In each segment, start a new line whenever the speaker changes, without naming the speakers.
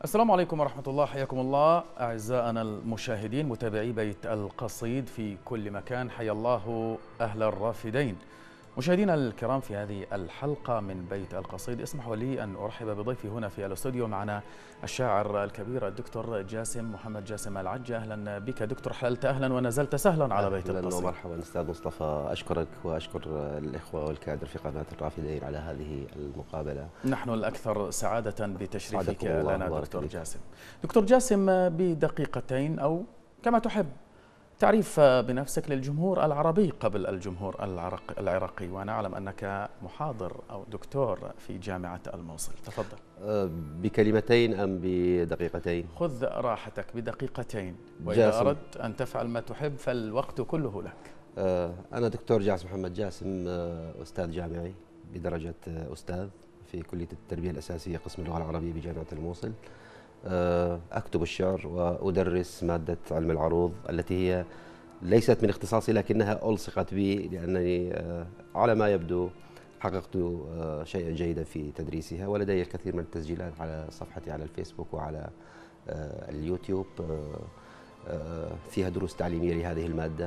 السلام عليكم ورحمة الله، حياكم الله أعزائنا المشاهدين متابعي بيت القصيد في كل مكان. حيا الله أهل الرافدين. مشاهدينا الكرام، في هذه الحلقة من بيت القصيد اسمحوا لي أن أرحب بضيفي هنا في الاستوديو. معنا الشاعر الكبير الدكتور جاسم محمد جاسم العجة. أهلا بك دكتور، حللت أهلا ونزلت سهلا على بيت القصيد.
أهلا ومرحبا أستاذ مصطفى، أشكرك وأشكر الإخوة والكادر في قناة الرافدين على هذه المقابلة.
نحن الأكثر سعادة بتشريفك لنا دكتور جاسم. دكتور جاسم، بدقيقتين أو كما تحب تعريف بنفسك للجمهور العربي قبل الجمهور العراقي، وأنا أعلم أنك محاضر أو دكتور في جامعة الموصل. تفضل.
بكلمتين أم بدقيقتين؟
خذ راحتك، بدقيقتين، وإذا أردت أن تفعل ما تحب فالوقت كله لك.
أنا دكتور جاسم محمد جاسم، أستاذ جامعي بدرجة أستاذ في كلية التربية الأساسية قسم اللغة العربية بجامعة الموصل. أكتب الشعر وأدرس مادة علم العروض التي هي ليست من اختصاصي لكنها ألصقت بي، لأنني على ما يبدو حققت شيئا جيدا في تدريسها، ولدي الكثير من التسجيلات على صفحتي على الفيسبوك وعلى اليوتيوب فيها دروس تعليمية لهذه المادة.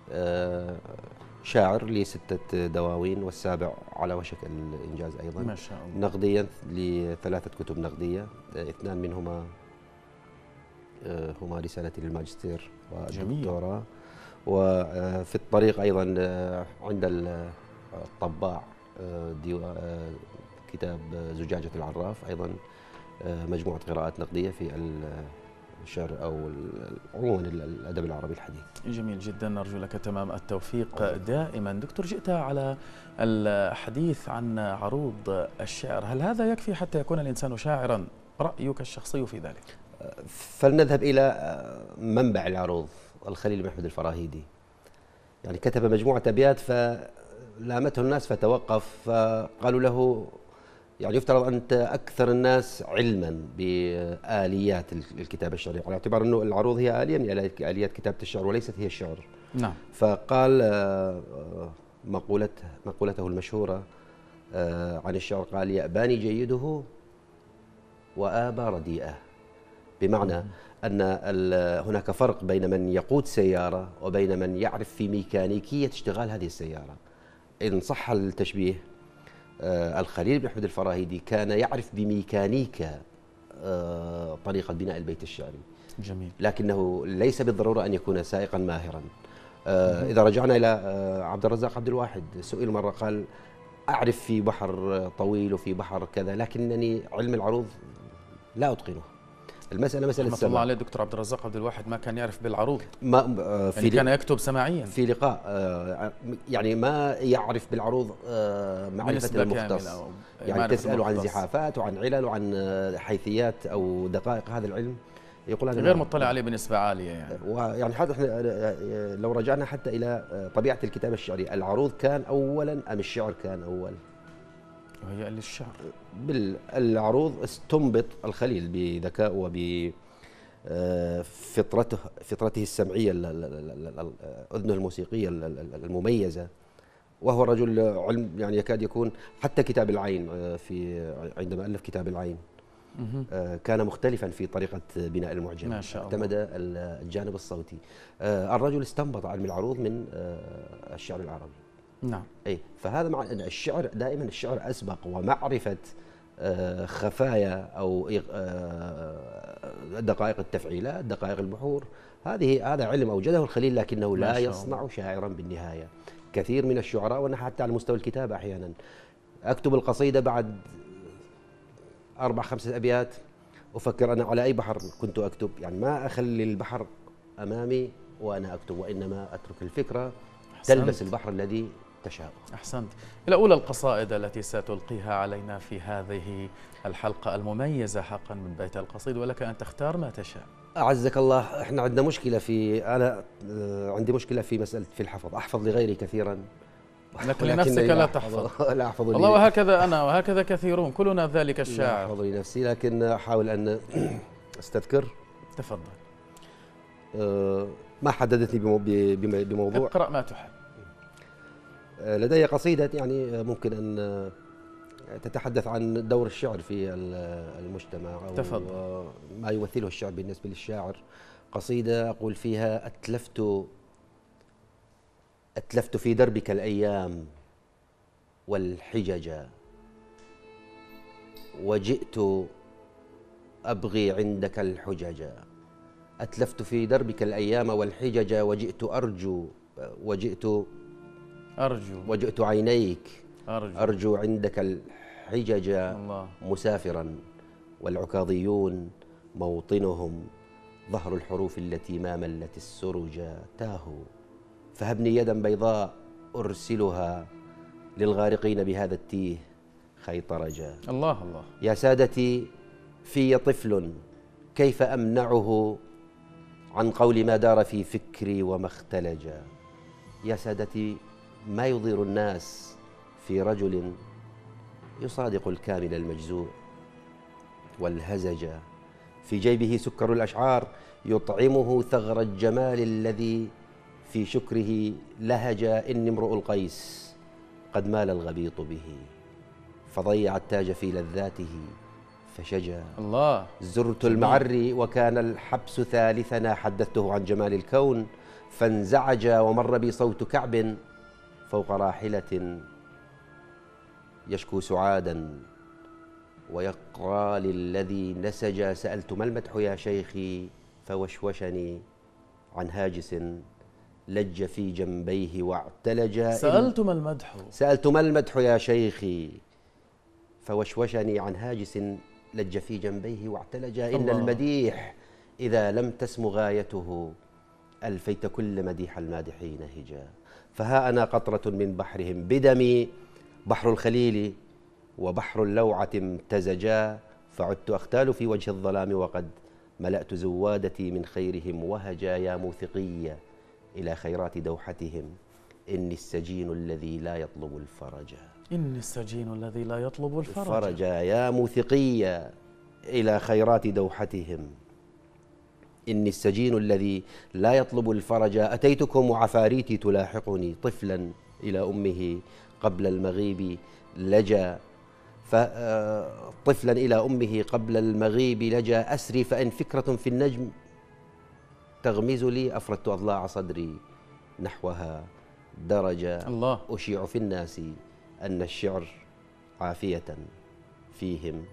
شاعر لي 6 دواوين والسابع على وشك الإنجاز أيضا.
ما شاء الله.
نقديا ل3 كتب نقدية، 2 منهما هما رسالتي للماجستير والدكتوراه. وفي الطريق أيضا عند الطباع كتاب زجاجة العراف، أيضا مجموعة قراءات نقدية في الشعر أو عموما الأدب العربي الحديث.
جميل جدا، نرجو لك تمام التوفيق دائما. دكتور، جئت على الحديث عن عروض الشعر، هل هذا يكفي حتى يكون الإنسان شاعرا؟ رأيك الشخصي في ذلك؟
فلنذهب إلى منبع العروض، الخليل محمد الفراهيدي. يعني كتب مجموعة أبيات فلامته الناس فتوقف، فقالوا له يعني يفترض أنت أكثر الناس علما بآليات الكتابة الشعرية، على اعتبار أنه العروض هي آلية من آليات كتابة الشعر وليست هي الشعر.
نعم.
فقال مقولته المشهورة عن الشعر، قال: يأباني جيده وآبى رديئه. بمعنى أن هناك فرق بين من يقود سيارة وبين من يعرف في ميكانيكية اشتغال هذه السيارة. إن صح التشبيه، الخليل بن أحمد الفراهيدي كان يعرف بميكانيكا طريقة بناء البيت الشعري.
جميل.
لكنه ليس بالضرورة أن يكون سائقا ماهرا. إذا رجعنا إلى عبد الرزاق عبد الواحد، سئل مرة قال: أعرف في بحر طويل وفي بحر كذا، لكنني علم العروض لا أتقنه. المسألة مسألة
رحمة الله عليه دكتور عبد الرزاق عبد الواحد ما كان يعرف بالعروض،
يعني
كان يكتب سماعيا
في لقاء، يعني ما يعرف بالعروض معرفة المختص، يعني تسأله عن زحافات وعن علل وعن حيثيات أو دقائق هذا العلم، يقول أنا
غير مطلع عليه بنسبة عالية. يعني
ويعني حتى لو رجعنا حتى إلى طبيعة الكتابة الشعرية، العروض كان أولا أم الشعر كان أول؟
وهي للشعر.
بالعروض استنبط الخليل بذكاء فطرته السمعية، أذنه الموسيقية المميزة، وهو رجل علم، يعني يكاد يكون حتى كتاب العين، عندما ألف كتاب العين كان مختلفا في طريقة بناء المعجم،
ما شاء الله.
اعتمد الجانب الصوتي. الرجل استنبط علم العروض من الشعر العربي.
نعم.
أي، فهذا مع الشعر دائما الشعر أسبق، ومعرفة خفايا أو دقائق التفعيلات، دقائق البحور، هذا علم أوجده الخليل، لكنه لا يصنع شاعرا بالنهاية. كثير من الشعراء، وأنا حتى على مستوى الكتابة أحيانا أكتب القصيدة بعد 4-5 أبيات أفكر أنا على أي بحر كنت أكتب، يعني ما أخلي البحر أمامي وأنا أكتب، وإنما أترك الفكرة تلبس البحر الذي تشاء.
أحسنت. إلى أولى القصائد التي ستلقيها علينا في هذه الحلقة المميزة حقا من بيت القصيد، ولك أن تختار ما تشاء.
أعزك الله، إحنا عندنا مشكلة أنا عندي مشكلة في مسألة في الحفظ، أحفظ لغيري كثيرا
لكن لنفسك لا تحفظ.
لا أحفظ
والله، وهكذا أنا وهكذا كثيرون، كلنا ذلك الشاعر.
لا أحفظ لنفسي، لكن أحاول أن أستذكر.
تفضل.
ما حددتني بموضوع.
اقرأ ما تحب.
لدي قصيدة يعني ممكن أن تتحدث عن دور الشعر في المجتمع، أو
تفضل.
ما يمثله الشعر بالنسبة للشاعر. قصيدة أقول فيها: أتلفت في دربك الأيام والحجج، وجئت أبغي عندك الحجج. أتلفت في دربك الأيام والحجج، وجئت عينيك أرجو عندك الحجج.
الله.
مسافرا والعكاظيون موطنهم ظهر الحروف التي ما ملت السرج. تاهوا فهبني يدا بيضاء أرسلها للغارقين بهذا التيه خيطرجا.
الله الله.
يا سادتي في طفل كيف أمنعه عن قول ما دار في فكري وما اختلج. يا سادتي ما يضير الناس في رجل يصادق الكامل المجزوع والهزج. في جيبه سكر الأشعار يطعمه ثغر الجمال الذي في شكره لهج. إني امرؤ القيس قد مال الغبيط به، فضيع التاج في لذاته فشجا.
الله.
زرت المعري وكان الحبس ثالثنا، حدثته عن جمال الكون فانزعج. ومر بي صوت كعب فوق راحلة يشكو سعادا ويقرى للذي نسج. سألت ما المدح يا شيخي فوشوشني عن هاجس لج في جنبيه واعتلج.
سألت
ما المدح يا شيخي فوشوشني عن هاجس لج في جنبيه واعتلج. إن المديح إذا لم تسم غايته ألفيت كل مديح المادحين هجا. فها أنا قطرة من بحرهم بدمي، بحر الخليل وبحر اللوعة امتزجا. فعدت أختال في وجه الظلام وقد ملأت زوادتي من خيرهم وهجا. يا موثقية إلى خيرات دوحتهم، إني السجين الذي لا يطلب الفرج.
إني السجين الذي لا يطلب الفرج.
يا موثقية إلى خيرات دوحتهم، إني السجين الذي لا يطلب الفرج. أتيتكم وعفاريتي تلاحقني، طفلا إلى أمه قبل المغيب لجا. طفلا إلى أمه قبل المغيب لجا. أسري فإن فكرة في النجم تغمز لي، أفردت أضلاع صدري نحوها درجا.
الله.
أشيع في الناس أن الشعر عافية فيهم،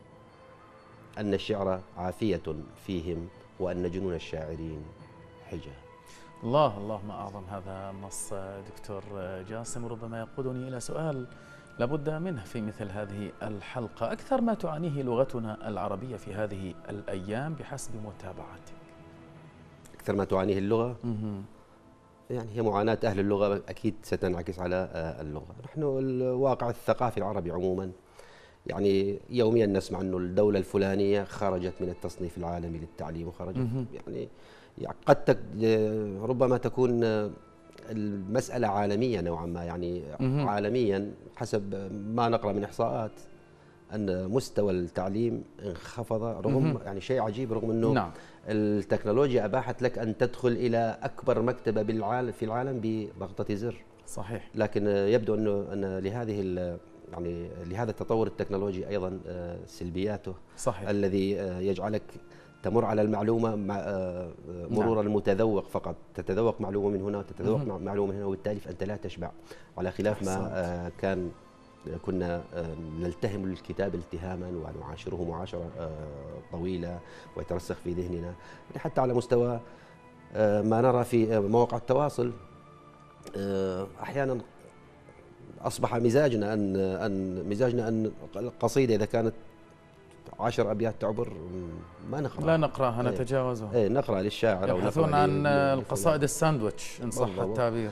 وأن جنون الشاعرين حجة.
الله. الله ما أعظم هذا النص دكتور جاسم. ربما يقودني إلى سؤال لابد منه في مثل هذه الحلقة: أكثر ما تعانيه لغتنا العربية في هذه الأيام بحسب متابعتك؟
أكثر ما تعانيه اللغة؟ يعني هي معاناة أهل اللغة أكيد ستنعكس على اللغة. نحن الواقع الثقافي العربي عموما يعني يوميا نسمع أنه الدولة الفلانية خرجت من التصنيف العالمي للتعليم وخرجت يعني قد ربما تكون المسألة عالمية نوعا ما، يعني عالميا حسب ما نقرأ من إحصاءات أن مستوى التعليم انخفض، رغم يعني شيء عجيب، رغم أنه
نعم.
التكنولوجيا أباحت لك أن تدخل إلى أكبر مكتبة في العالم بضغطة زر.
صحيح.
لكن يبدو أن لهذا التطور التكنولوجي أيضا سلبياته.
صحيح.
الذي يجعلك تمر على المعلومة مرور المتذوق فقط، تتذوق معلومة من هنا وتتذوق معلومة من هنا، وبالتالي فأنت لا تشبع، على خلاف ما كنا نلتهم الكتاب التهاما ونعاشره معاشرة طويلة ويترسخ في ذهننا. حتى على مستوى ما نرى في مواقع التواصل أحيانا أصبح مزاجنا أن القصيدة إذا كانت 10 أبيات تعبر ما نقرأ،
لا نقرأها، نتجاوزها.
نقرأ للشاعر،
يبحثون عن القصائد الساندويتش إن صح التعبير.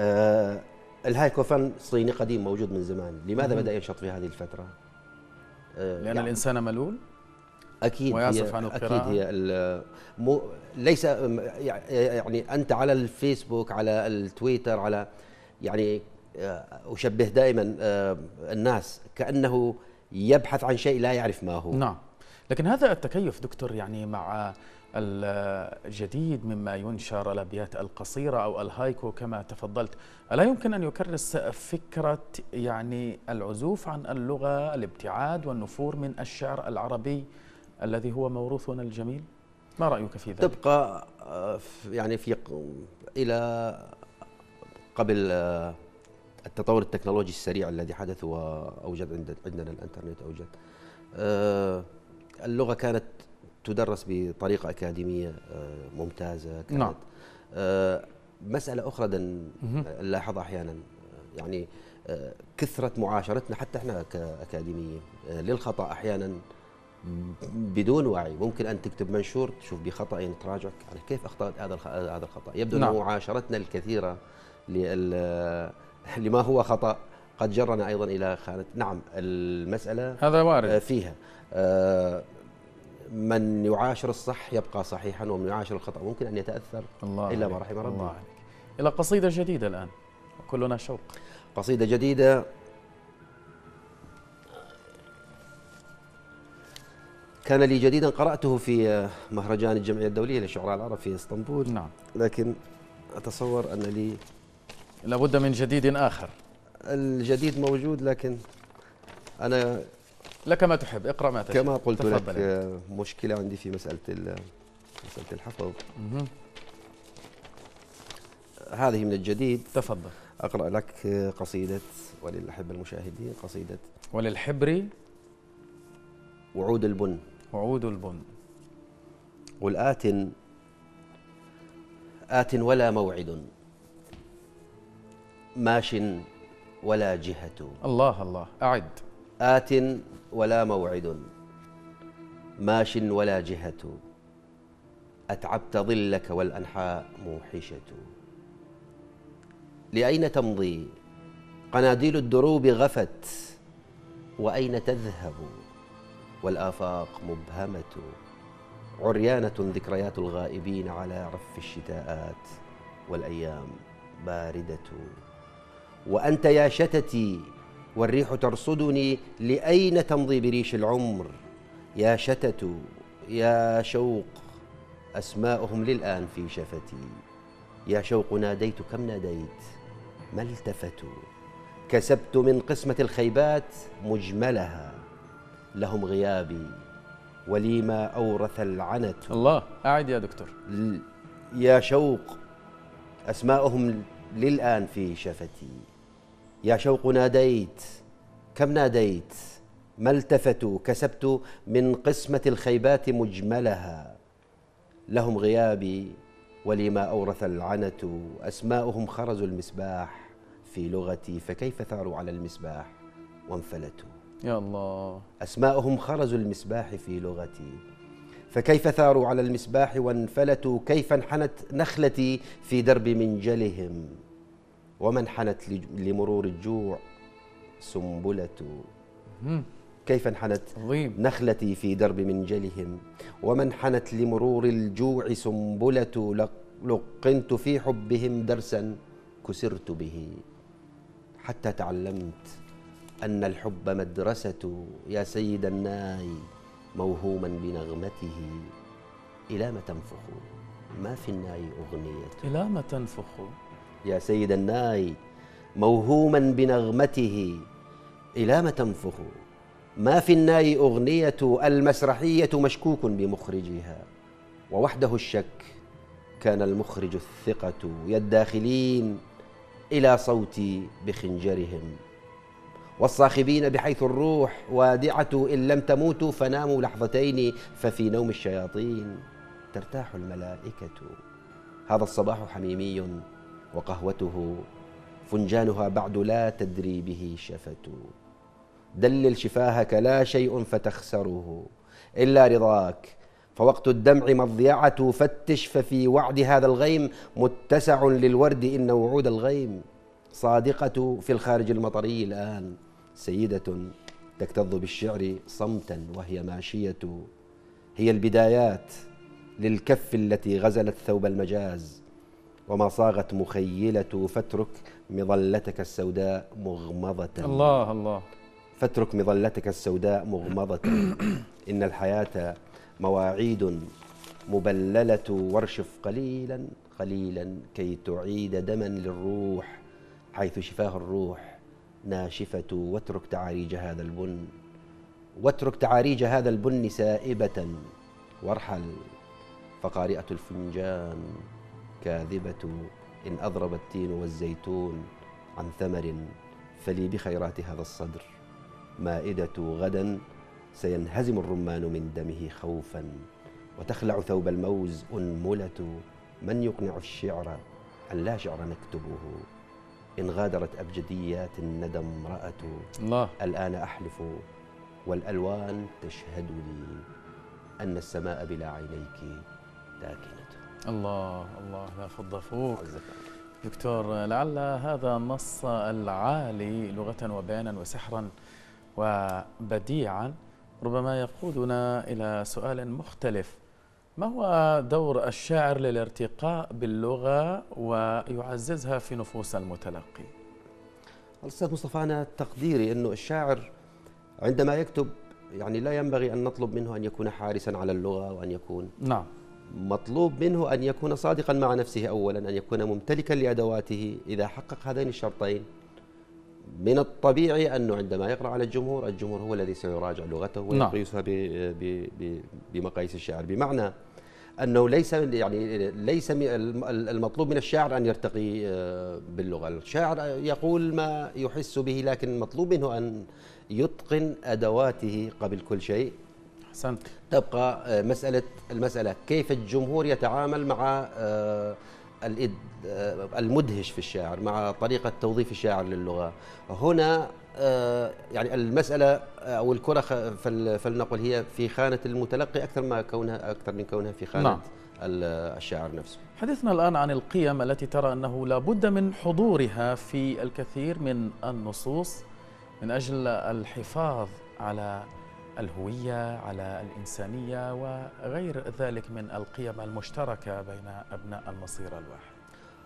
الهايكو فن صيني قديم موجود من زمان، لماذا بدأ ينشط في هذه الفترة؟
لأن يعني الإنسان ملول
أكيد،
ويعزف عن القراءة.
أكيد هي ليس يعني أنت على الفيسبوك، على التويتر، على يعني أشبه دائما الناس كأنه يبحث عن شيء لا يعرف ما هو.
نعم. لكن هذا التكيف دكتور يعني مع الجديد مما ينشر، الأبيات القصيرة أو الهايكو كما تفضلت، ألا يمكن أن يكرس فكرة يعني العزوف عن اللغة، الابتعاد والنفور من الشعر العربي الذي هو موروثنا الجميل؟ ما رأيك في ذلك؟
تبقى يعني إلى قبل التطور التكنولوجي السريع الذي حدث وأوجد عندنا الإنترنت أوجد اللغة كانت تدرس بطريقة أكاديمية ممتازة. كانت
نعم.
مسألة أخرى نلاحظها أحيانا، يعني كثرة معاشرتنا حتى احنا كأكاديميين للخطأ أحيانا بدون وعي. ممكن أن تكتب منشور تشوف بخطأ تراجعك على كيف أخطأت هذا الخطأ. يبدو
نعم.
أن معاشرتنا الكثيرة لما هو خطأ قد جرنا أيضا إلى خانة. نعم المسألة
هذا وارد
فيها من يعاشر الصح يبقى صحيحا، ومن يعاشر الخطأ ممكن أن يتأثر إلا ما رحم ربي.
الله عليك. إلى قصيدة جديدة الآن كلنا شوق.
قصيدة جديدة كان لي جديدا قرأته في مهرجان الجمعية الدولية للشعراء العرب في اسطنبول.
نعم.
لكن أتصور أن لي
لابد من جديد آخر.
الجديد موجود، لكن أنا
لك ما تحب، اقرأ ما تشاء.
كما قلت لك
انت.
مشكلة عندي في مسألة الحفظ. هذه من الجديد.
تفضل.
أقرأ لك قصيدة وللأحبة المشاهدين، قصيدة
وللحبر
وعود البن.
وعود البن.
قل آت ولا موعد، ماش ولا جهة.
الله الله، أعد.
آت ولا موعد، ماش ولا جهة، أتعبت ظلك والأنحاء موحشة. لأين تمضي؟ قناديل الدروب غفت، وأين تذهب؟ والآفاق مبهمة. عريانة ذكريات الغائبين على رف الشتاءات، والأيام باردة. وأنت يا شتتي والريح ترصدني، لأين تمضي بريش العمر؟ يا شتت يا شوق، أسماؤهم للآن في شفتي. يا شوق ناديت كم ناديت، ما التفتوا. كسبت من قسمة الخيبات مجملها، لهم غيابي ولي ما أورث العنت.
الله، أعد يا دكتور.
يا شوق، أسماؤهم للآن في شفتي. يا شوق ناديت كم ناديت، ما التفتوا. كسبت من قسمة الخيبات مجملها، لهم غيابي ولي ما أورث العنت. أسماؤهم خرزوا المسباح في لغتي، فكيف ثاروا على المسباح وانفلتوا.
يا الله.
أسماؤهم خرزوا المسباح في لغتي، فكيف ثاروا على المسباح وانفلتوا. كيف انحنت نخلتي في درب منجلهم، ومن حنت لمرور الجوع سنبلة. كيف انحنت نخلتي في درب منجلهم، ومن حنت لمرور الجوع سنبلة. لقنت في حبهم درسا كسرت به، حتى تعلمت أن الحب مدرسة. يا سيد الناي موهوما بنغمته، إلى ما تنفخ ما في الناي أغنية.
إلى ما تنفخ.
يا سيد الناي موهوما بنغمته، إلى ما تنفخ ما في الناي أغنية. المسرحية مشكوك بمخرجها، ووحده الشك كان المخرج الثقة. يا الداخلين إلى صوتي بخنجرهم، والصاخبين بحيث الروح وادعة. إن لم تموتوا فناموا لحظتين، ففي نوم الشياطين ترتاح الملائكة. هذا الصباح حميمي وقهوته فنجانها بعد لا تدري به شفة. دلل شفاهك لا شيء فتخسره إلا رضاك، فوقت الدمع مضيعة. فتش ففي وعد هذا الغيم متسع للورد، إن وعود الغيم صادقة. في الخارج المطري الآن سيدة تكتظ بالشعر صمتا وهي ماشية. هي البدايات للكف التي غزلت ثوب المجاز، وما صاغت مخيلة. فاترك مظلتك السوداء مغمضة.
الله الله.
فاترك مظلتك السوداء مغمضة، إن الحياة مواعيد مبللة، وارشف قليلا قليلا كي تعيد دما للروح، حيث شفاه الروح ناشفة. واترك تعاريج هذا البن، واترك تعاريج هذا البن سائبة، وارحل فقارئة الفنجان كاذبة. إن أضرب التين والزيتون عن ثمر، فلي بخيرات هذا الصدر مائدة. غدا سينهزم الرمان من دمه خوفا، وتخلع ثوب الموز أنملة. من يقنع الشعر أن لا شعر نكتبه، إن غادرت أبجديات الندى امرأة.
الله.
الآن أحلف والألوان تشهد لي أن السماء بلا عينيك داكنة.
الله الله، لا فض فوق دكتور. لعل هذا النص العالي لغة وبيانا وسحرا وبديعا ربما يقودنا إلى سؤال مختلف: ما هو دور الشاعر للارتقاء باللغة ويعززها في نفوس المتلقي؟
الأستاذ مصطفى، أنا تقديري أنه الشاعر عندما يكتب يعني لا ينبغي أن نطلب منه أن يكون حارسا على اللغة، وأن يكون
نعم،
مطلوب منه أن يكون صادقا مع نفسه أولا، أن يكون ممتلكا لأدواته. إذا حقق هذين الشرطين من الطبيعي أنه عندما يقرأ على الجمهور، الجمهور هو الذي سيراجع لغته ويقيسها بمقاييس الشعر، بمعنى أنه ليس المطلوب من الشاعر أن يرتقي باللغة. الشاعر يقول ما يحس به، لكن المطلوب منه أن يتقن أدواته قبل كل شيء.
أحسنت.
تبقى المسألة كيف الجمهور يتعامل مع المدهش في الشاعر، مع طريقة توظيف الشاعر للغة. هنا يعني المسألة أو الكرة فلنقل هي في خانة المتلقي أكثر من كونها في خانة
نعم.
الشاعر نفسه.
حدثنا الآن عن القيم التي ترى أنه لا بد من حضورها في الكثير من النصوص من أجل الحفاظ على الهوية، على الإنسانية وغير ذلك من القيم المشتركة بين أبناء المصير الواحد.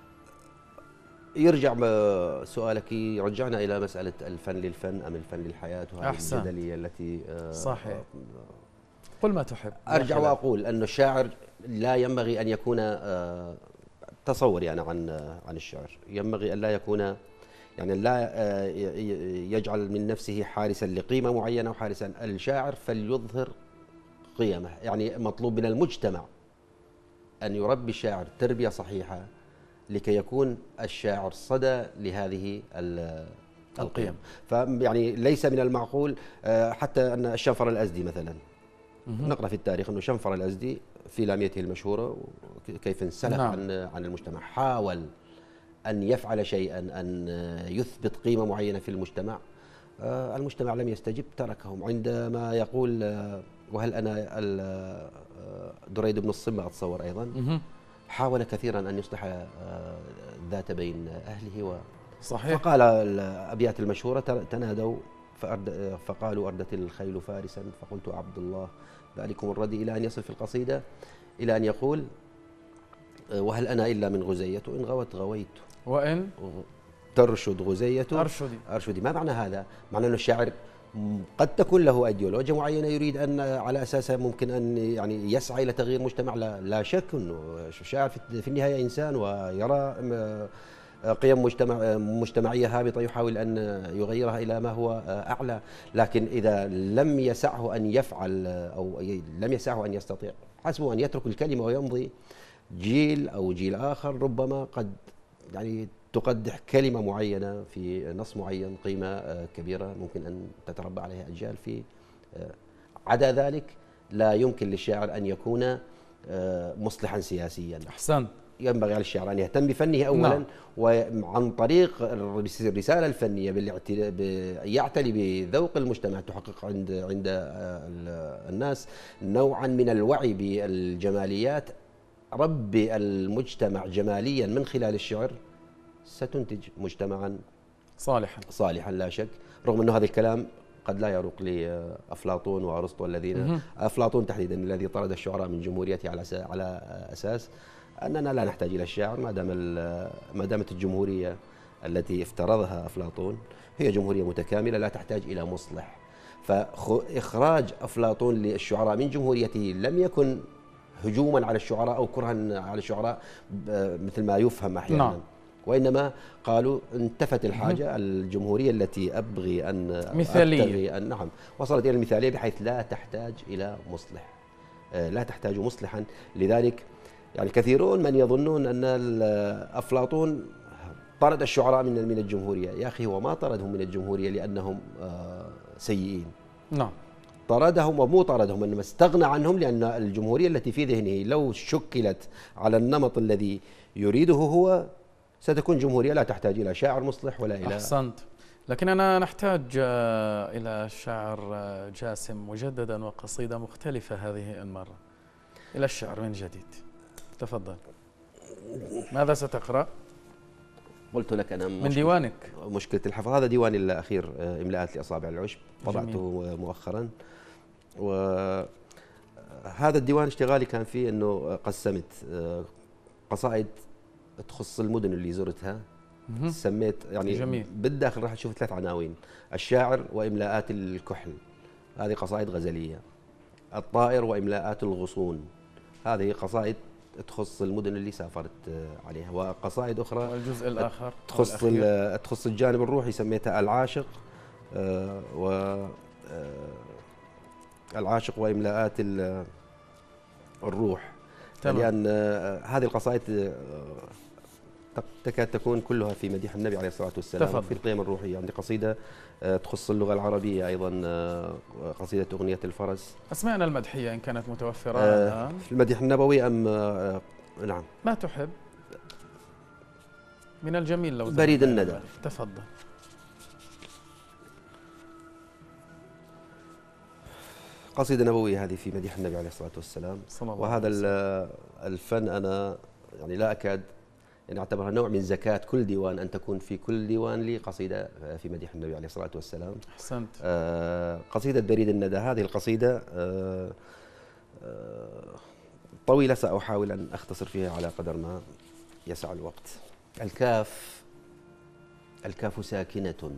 يرجع سؤالك يرجعنا إلى مسألة الفن للفن أم الفن للحياة، وهذه الجدلية التي
صحيح. قل ما تحب.
أرجع وأقول أن الشاعر لا ينبغي أن يكون تصوري أنا عن الشعر، ينبغي أن لا يكون يعني لا يجعل من نفسه حارسا لقيمة معينة أو حارسا. الشاعر فليظهر قيمه، يعني مطلوب من المجتمع أن يربي الشاعر تربية صحيحة لكي يكون الشاعر صدى لهذه القيم. فيعني ليس من المعقول حتى أن الشنفر الأزدي مثلا، نقرأ في التاريخ أنه شنفر الأزدي في لاميته المشهورة كيف انسلخ عن المجتمع، حاول أن يفعل شيئا، أن يثبت قيمة معينة في المجتمع. المجتمع لم يستجب، تركهم. عندما يقول وهل أنا دريد بن الصمة أتصور أيضا حاول كثيرا أن يصلح ذات بين أهله
صحيح.
فقال الأبيات المشهورة: تنادوا فقالوا أردت الخيل فارسا، فقلت عبد الله ذلكم الردي، إلى أن يصل في القصيدة إلى أن يقول: وهل أنا إلا من غزية، إن غوت غويت،
وإن
ترشد غزية أرشدي. ما معنى هذا؟ معنى أن الشاعر قد تكون له أيديولوجيا معينة يريد أن على أساسها ممكن أن يعني يسعى إلى تغيير مجتمع. لا شك أنه الشاعر في النهاية إنسان ويرى قيم مجتمعية هابطة يحاول أن يغيرها إلى ما هو أعلى، لكن إذا لم يسعه أن يفعل أو لم يسعه أن يستطيع، حسبه أن يترك الكلمة ويمضي. جيل أو جيل آخر ربما قد يعني تقدح كلمة معينة في نص معين قيمة كبيرة ممكن أن تتربى عليها أجيال. في عدا ذلك لا يمكن للشاعر أن يكون مصلحا سياسيا.
أحسن.
ينبغي على الشاعر أن يهتم بفنه أولا، وعن طريق الرسالة الفنية يعتلي بذوق المجتمع، تحقق عند الناس نوعا من الوعي بالجماليات. ربي المجتمع جماليا من خلال الشعر، ستنتج مجتمعا صالحا لا شك. رغم أنه هذا الكلام قد لا يروق لأفلاطون وأرسطو الذين أفلاطون تحديدا الذي طرد الشعراء من جمهوريته على أساس أننا لا نحتاج إلى الشاعر ما دامت الجمهورية التي افترضها أفلاطون هي جمهورية متكاملة لا تحتاج إلى مصلح. فإخراج أفلاطون للشعراء من جمهوريته لم يكن هجوما على الشعراء أو كرها على الشعراء مثل ما يفهم أحيانا.
نعم.
وإنما قالوا انتفت الحاجة، الجمهورية التي أبغي أن
مثالية.
نعم، وصلت إلى المثالية بحيث لا تحتاج إلى مصلح، لا تحتاج مصلحا. لذلك يعني كثيرون من يظنون أن أفلاطون طرد الشعراء من الجمهورية. يا أخي هو ما طردهم من الجمهورية لأنهم سيئين،
نعم،
طردهم ومو طردهم، إنما استغنى عنهم، لأن الجمهورية التي في ذهنه لو شكلت على النمط الذي يريده هو ستكون جمهورية لا تحتاج إلى شاعر مصلح ولا إلى.
أحسنت. لكننا نحتاج إلى الشاعر جاسم مجددا وقصيدة مختلفة هذه المرة، إلى الشعر من جديد. تفضل. ماذا ستقرأ؟
قلت لك أنا
من ديوانك.
مشكلة الحفظ، هذا ديواني الأخير إملاءات لأصابع العشب، طبعته مؤخرا. وهذا الديوان اشتغالي كان فيه أنه قسمت قصائد تخص المدن اللي زرتها، سميت يعني
جميل.
بالداخل راح تشوف 3 عناوين: الشاعر وإملاءات الكحل، هذه قصائد غزلية. الطائر وإملاءات الغصون، هذه قصائد تخص المدن اللي سافرت عليها. وقصائد أخرى
والجزء الآخر
تخص الجانب الروحي، سميتها العاشق العاشق وإملاءات الروح.
تمام.
لأن هذه القصائد تكاد تكون كلها في مديح النبي عليه الصلاة والسلام في القيم الروحية. عندي قصيدة تخص اللغة العربية أيضا، قصيدة أغنية الفرس.
أسمعنا المدحية إن كانت متوفرة الآن.
في المديح النبوي أم نعم.
ما تحب من الجميل لو
بريد الندى.
تفضل.
قصيدة نبوية هذه في مديح النبي عليه الصلاة والسلام. وهذا الفن أنا يعني لا أكاد يعني أعتبرها نوع من زكاة كل ديوان، أن تكون في كل ديوان لي قصيدة في مديح النبي عليه الصلاة والسلام.
أحسنت.
قصيدة بريد الندى، هذه القصيدة طويلة، سأحاول أن أختصر فيها على قدر ما يسع الوقت. الكاف ساكنة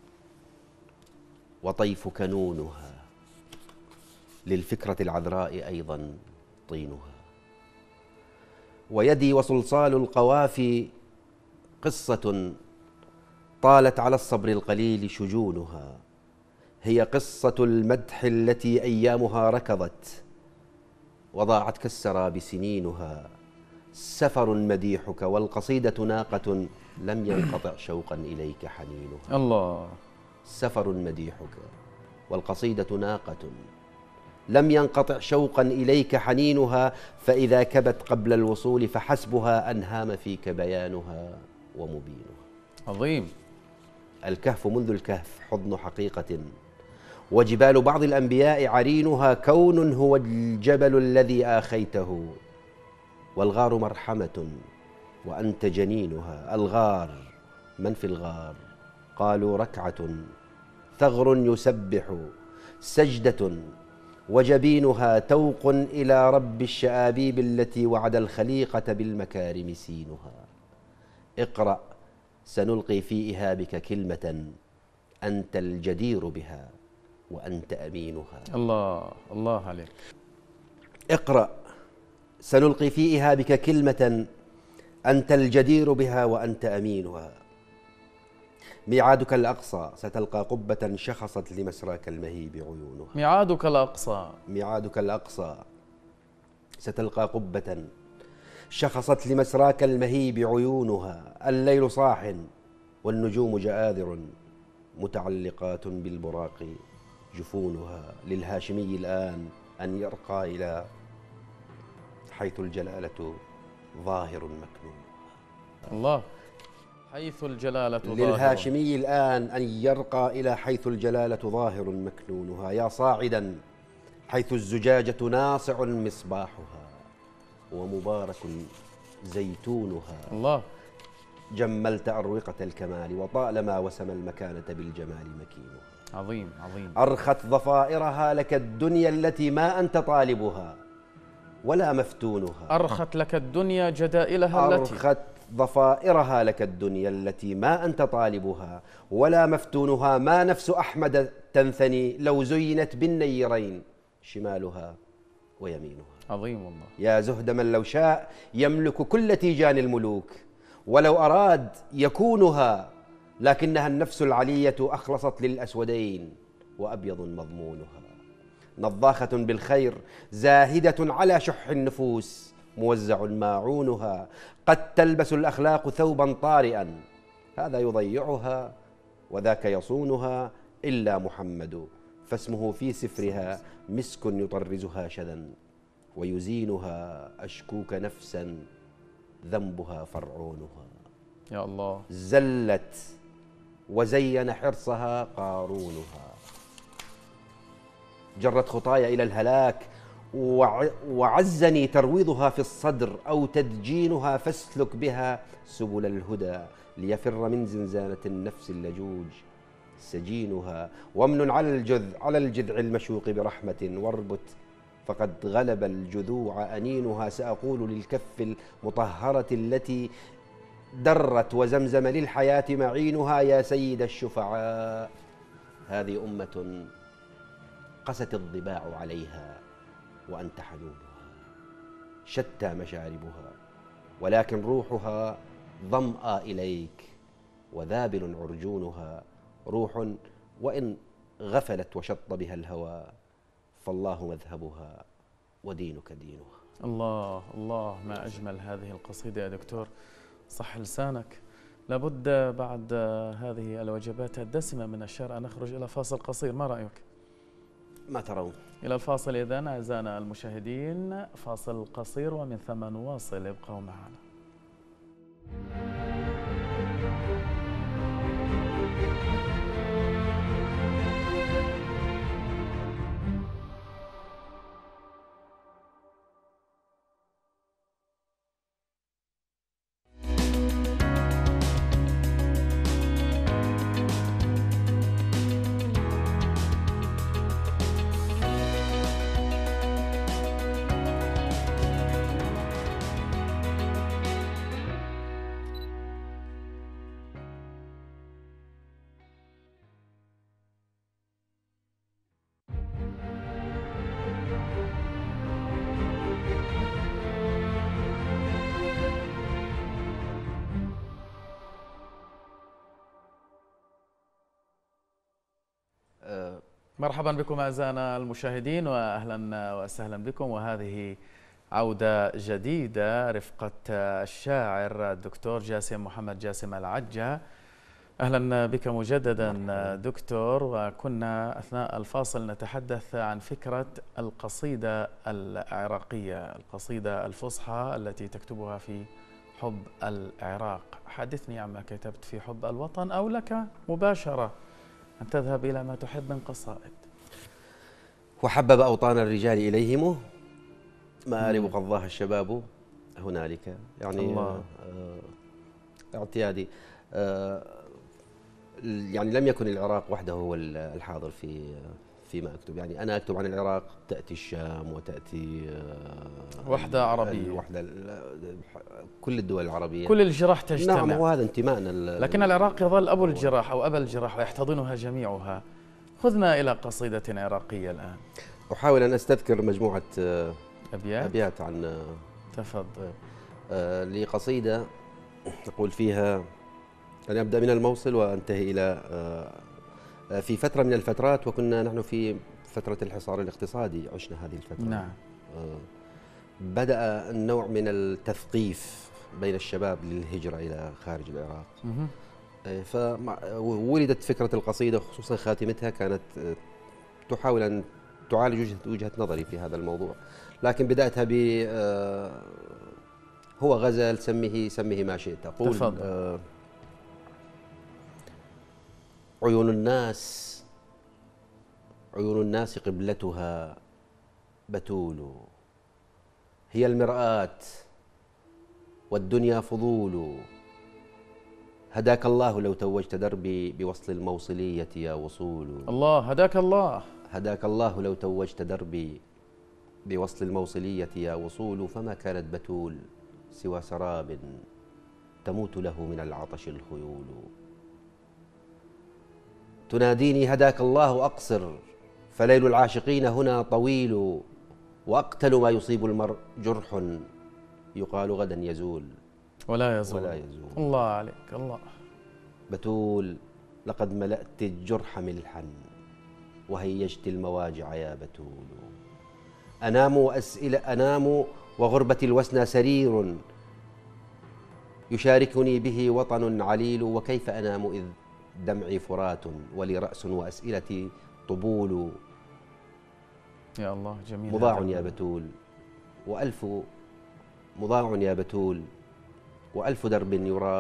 وطيف كنونها، للفكرة العذراء أيضا طينها. ويدي وصلصال القوافي قصة طالت على الصبر القليل شجونها. هي قصة المدح التي أيامها ركضت وضاعت كالسراب سنينها. سفر مديحك والقصيدة ناقة لم ينقطع شوقا إليك حنينها.
الله.
سفر مديحك والقصيدة ناقة لم ينقطع شوقا إليك حنينها. فإذا كبت قبل الوصول فحسبها أن هام فيك بيانها ومبينها.
عظيم.
الكهف منذ الكهف حضن حقيقة، وجبال بعض الأنبياء عرينها. كون هو الجبل الذي آخيته، والغار مرحمة وأنت جنينها. الغار، من في الغار؟ قالوا ركعة، ثغر يسبح، سجدة، وجبينها توق إلى رب الشآبيب التي وعد الخليقة بالمكارم سينها. اقرأ سنلقي في إهابك كلمة أنت الجدير بها وأنت أمينها.
الله الله عليك.
اقرأ سنلقي في إهابك كلمة أنت الجدير بها وأنت أمينها. ميعادك الأقصى ستلقى قبة شخصت لمسراك المهيب عيونها.
ميعادك الأقصى.
ميعادك الأقصى ستلقى قبة شخصت لمسراك المهيب عيونها. الليل صاح والنجوم جآذر متعلقات بالبراق جفونها. للهاشمي الآن أن يرقى إلى حيث الجلالة ظاهر مكنون.
الله. حيث الجلالة ظاهر.
للهاشمي الآن أن يرقى إلى حيث الجلالة ظاهر مكنونها. يا صاعدا حيث الزجاجة ناصع مصباحها ومبارك زيتونها.
الله.
جملت أروقة الكمال وطالما وسم المكانة بالجمال مكينها.
عظيم عظيم.
أرخت ضفائرها لك الدنيا التي ما أنت طالبها ولا مفتونها.
أرخت لك الدنيا جدائلها التي
أرخت ضفائرها لك الدنيا التي ما أنت طالبها، ولا مفتونها ما نفس أحمد تنثني، لو زينت بالنيرين شمالها ويمينها.
عظيم والله.
يا زهد من لو شاء يملك كل تيجان الملوك، ولو أراد يكونها، لكنها النفس العلية أخلصت للأسودين وأبيض مضمونها. نضاخة بالخير زاهدة على شح النفوس، موزع ماعونها، قد تلبس الأخلاق ثوبا طارئا، هذا يضيعها وذاك يصونها، إلا محمد فاسمه في سفرها مسك يطرزها شذا، ويزينها أشكوك نفسا ذنبها فرعونها.
يا الله.
زلت وزين حرصها قارونها، جرت خطايا إلى الهلاك وعزني ترويضها في الصدر، أو تدجينها فاسلك بها سبل الهدى، ليفر من زنزانة النفس اللجوج سجينها. وامن على الجذع المشوق برحمة واربت، فقد غلب الجذوع أنينها. سأقول للكف المطهرة التي درت وزمزم للحياة معينها، يا سيد الشفعاء هذه أمة قست الضباع عليها وأنت حنونها، شتى مشاربها ولكن روحها ظمأ إليك، وذابل عرجونها، روح وإن غفلت وشط بها الهوى، فالله مذهبها ودينك دينها.
الله الله، ما أجمل هذه القصيدة يا دكتور، صح لسانك. لابد بعد هذه الوجبات الدسمة من الشعر أن نخرج إلى فاصل قصير، ما رأيك؟
ما ترون؟
إلى الفاصل إذن أعزائنا المشاهدين، فاصل قصير ومن ثم نواصل، ابقوا معنا. مرحبا بكم أعزائنا المشاهدين، وأهلا وسهلا بكم، وهذه عودة جديدة رفقة الشاعر الدكتور جاسم محمد جاسم العجة. أهلا بك مجددا دكتور. وكنا أثناء الفاصل نتحدث عن فكرة القصيدة العراقية، القصيدة الفصحى التي تكتبها في حب العراق. حدثني عما كتبت في حب الوطن، أو لك مباشرة أن تذهب إلى ما تحب من قصائد.
وحبب أوطان الرجال إليهم مآرب قضاها الشباب هنالك. يعني
الله.
اعتيادي. يعني لم يكن العراق وحده هو الحاضر فيما أكتب. يعني أنا أكتب عن العراق، تأتي الشام وتأتي
وحدة عربية،
وحدة كل الدول العربية،
كل الجراح تجتمع.
نعم، وهذا انتمائنا.
لكن العراق يظل أبو الجراح أو أبا الجراح ويحتضنها جميعها. خذنا إلى قصيدة عراقية الآن.
أحاول أن أستذكر مجموعة
أبيات
عن.
تفضل.
لقصيدة أقول فيها، أنا أبدأ من الموصل وأنتهي إلى في فترة من الفترات، وكنا نحن في فترة الحصار الاقتصادي، عشنا هذه الفترة.
نعم.
بدأ النوع من التثقيف بين الشباب للهجرة إلى خارج العراق. فولدت فكرة القصيدة، خصوصا خاتمتها كانت تحاول أن تعالج وجهة نظري في هذا الموضوع. لكن بدأتها ب هو غزل سميه ما شئت. أقول عيون الناس قبلتها بتول، هي المرآة والدنيا فضول، هداك الله لو توجت دربي بوصل الموصلية يا وصول.
الله هداك الله.
هداك الله لو توجت دربي بوصل الموصلية يا وصول، فما كانت بتول سوى سراب تموت له من العطش الخيول. تناديني هداك الله أقصر، فليل العاشقين هنا طويل، وأقتل ما يصيب المرء جرح يقال غدا يزول
ولا يزول.
ولا يزول.
الله عليك الله.
بتول لقد ملأت الجرح ملحا وهيجت المواجع يا بتول. أنام وغربتي الوسنى سرير يشاركني به وطن عليل، وكيف أنام إذ دمعي فرات ولي رأس وأسئلتي طبول.
يا الله جميل.
مضاع يا بتول وألف مضاع يا بتول وألف درب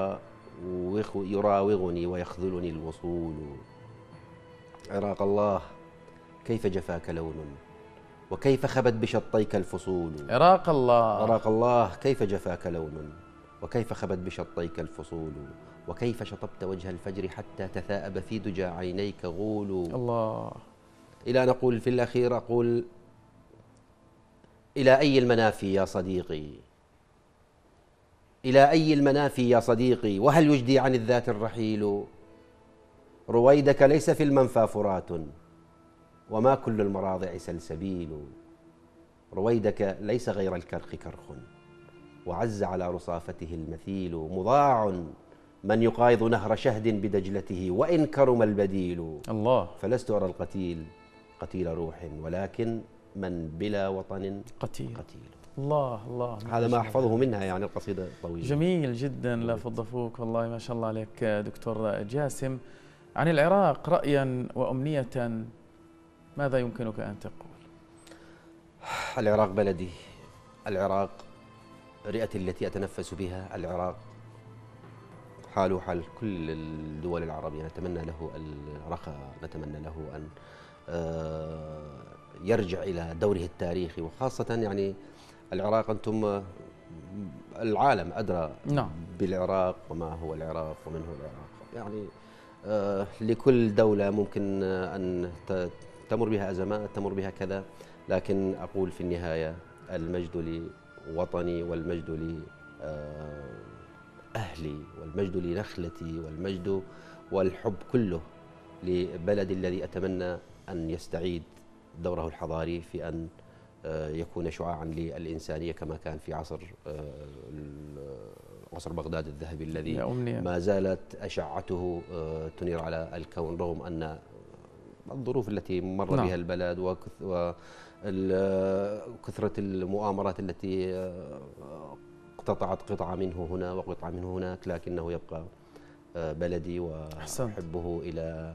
يراوغني ويخذلني الوصول. عراق الله كيف جفاك لون وكيف خبت بشطيك الفصول.
عراق الله.
عراق الله كيف جفاك لون وكيف خبت بشطيك الفصول، وكيف شطبت وجه الفجر حتى تثاءب في دجى عينيك غول.
الله.
إلى أن أقول في الأخير، أقول إلى أي المنافي يا صديقي، إلى أي المنافي يا صديقي، وهل يجدي عن الذات الرحيل. رويدك ليس في المنفى فرات وما كل المراضع سلسبيل. رويدك ليس غير الكرخ كرخ وعز على رصافته المثيل. مضاع من يقايض نهر شهد بدجلته وإن كرم البديل.
الله.
فلست أرى القتيل قتيل روح ولكن من بلا وطن
قتيل.
قتيل.
الله الله.
هذا ما أحفظه منها، يعني القصيدة طويلة.
جميل جدا، لا فض فوق والله، ما شاء الله عليك دكتور جاسم. عن العراق رأيا وأمنية ماذا يمكنك أن تقول؟
العراق بلدي، العراق رئتي التي أتنفس بها، العراق حاله حال كل الدول العربية. نتمنى له الرخاء، نتمنى له أن يرجع إلى دوره التاريخي، وخاصة يعني العراق أنتم العالم أدرى
نعم
بالعراق وما هو العراق ومن هو العراق. يعني لكل دولة ممكن أن تمر بها أزمات، تمر بها كذا، لكن أقول في النهاية المجد لوطني والمجد لأهلي والمجد لنخلتي والمجد والحب كله لبلدي الذي أتمنى أن يستعيد دوره الحضاري في أن يكون شعاعا للإنسانية كما كان في عصر بغداد الذهبي الذي ما زالت أشعته تنير على الكون رغم أن الظروف التي مر بها البلد وكثرة المؤامرات التي اقتطعت قطعة منه هنا وقطعة منه هناك، لكنه يبقى بلدي وأحبه إلى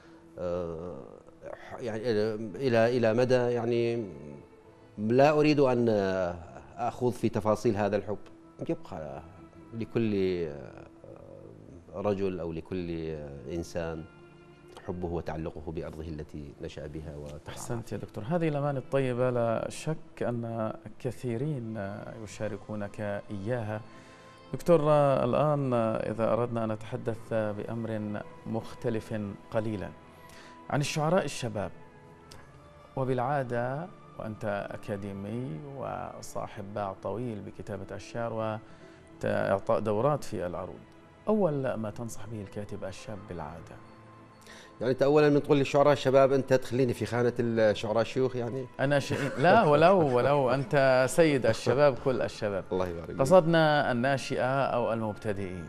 يعني إلى مدى يعني لا أريد أن أخوض في تفاصيل هذا الحب. يبقى لكل رجل أو لكل إنسان حبه وتعلقه بأرضه التي نشأ بها
أحسنت يا دكتور. هذه الأماني الطيبة لا شك أن كثيرين يشاركونك إياها. دكتور، الآن إذا أردنا أن نتحدث بأمر مختلف قليلا عن الشعراء الشباب، وبالعادة وأنت أكاديمي وصاحب باع طويل بكتابة الشعر وإعطاء دورات في العروض، أول ما تنصح به الكاتب الشاب بالعادة؟
يعني أنت أولا من تقول لي الشعراء الشباب، أنت تخليني في خانة الشعراء الشيوخ يعني؟
أنا لا، ولو أنت سيد الشباب كل الشباب.
الله يبارك.
قصدنا الناشئة أو المبتدئين؟